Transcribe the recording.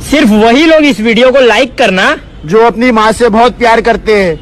सिर्फ वही लोग इस वीडियो को लाइक करना जो अपनी माँ से बहुत प्यार करते हैं।